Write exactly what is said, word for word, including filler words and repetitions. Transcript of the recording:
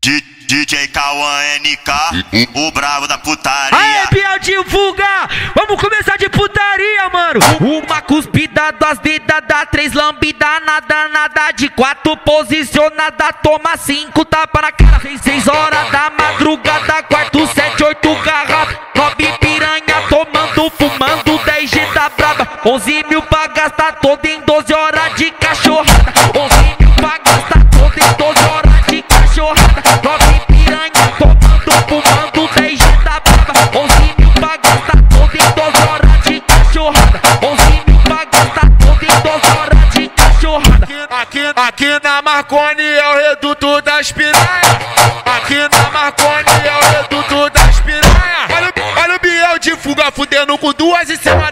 D J Cauã N K, o bravo da putaria. Aê, Biel, divulga! Vamos começar de putaria, mano. Uma cuspida, duas dedadas, três lambida, nada, nada. De quatro posicionada, toma cinco tapa na cara. Seis, seis horas da madrugada, quarto, sete, oito garrafa. Nove piranha tomando, fumando, dez G da braba. Onze mil pra gastar todo em doze horas de cachorrada. Onze mil pra gastar todo em doze horas de cachorrada. Nove piranha tomando, fumando, dez G da braba. Onze mil pra gastar todo em doze horas de cachorrada. Onze mil pra gastar todo em doze horas de cachorrada. Aqui, aqui, aqui na Marconi é o reduto das piranha. Aqui na Marconi é o reduto das piranha. Olha, olha o Biel de fuga fudendo com duas em cima